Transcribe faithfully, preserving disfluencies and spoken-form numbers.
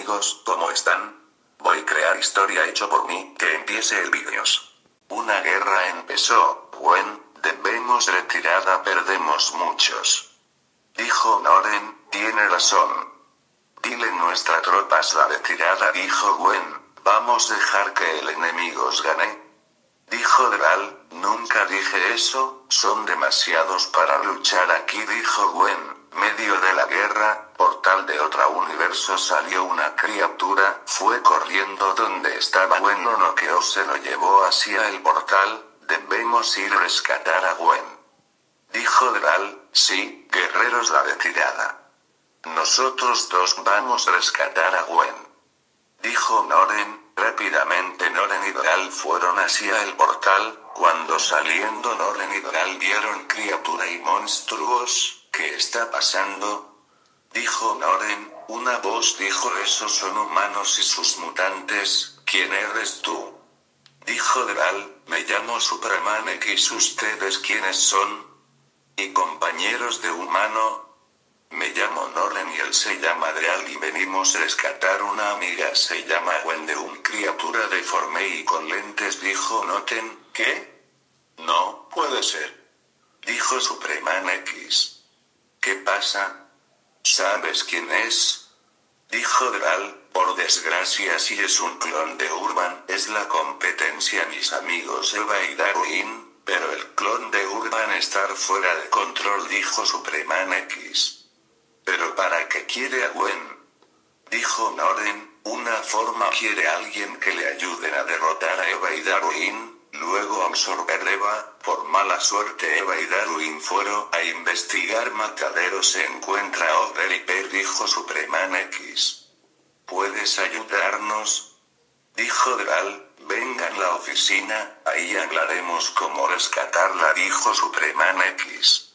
amigos, ¿cómo están? Voy a crear historia hecho por mí, que empiece el vídeos. Una guerra empezó, Gwen, debemos retirada, perdemos muchos. Dijo Noren, tiene razón. Dile nuestras tropas la retirada, dijo Gwen, vamos a dejar que el enemigo gane. Dijo Dral, nunca dije eso, son demasiados para luchar aquí, dijo Gwen. Medio de la guerra, portal de otro universo, salió una criatura, fue corriendo donde estaba Gwen, lo noqueó, se lo llevó hacia el portal, debemos ir a rescatar a Gwen. Dijo Dral, sí, guerreros, la retirada. Nosotros dos vamos a rescatar a Gwen. Dijo Noren. Rápidamente Noren y Dral fueron hacia el portal. Cuando saliendo Noren y Dral vieron criatura y monstruos. ¿Qué está pasando? Dijo Noren. Una voz dijo, esos son humanos y sus mutantes. ¿Quién eres tú? Dijo Dral, me llamo Superman X. ¿Ustedes quiénes son? ¿Y compañeros de humano? Me llamo Noren y él se llama Dral y venimos a rescatar una amiga, se llama Gwen, de un criatura deforme y con lentes, dijo Noten. ¿Qué? No puede ser. Dijo Superman X. ¿Qué pasa? ¿Sabes quién es? Dijo Dral, por desgracia si es un clon de Urban, es la competencia mis amigos Eva y Darwin, pero el clon de Urban está fuera de control, dijo Superman X. ¿Pero para qué quiere a Gwen? Dijo Noren, una forma, quiere a alguien que le ayude a derrotar a Eva y Darwin, luego absorber Eva. Por mala suerte Eva y Darwin fueron a investigar Matadero, se encuentra Over y Per, dijo Superman X. ¿Puedes ayudarnos? Dijo Dral, venga a la oficina, ahí hablaremos cómo rescatarla, dijo Superman X.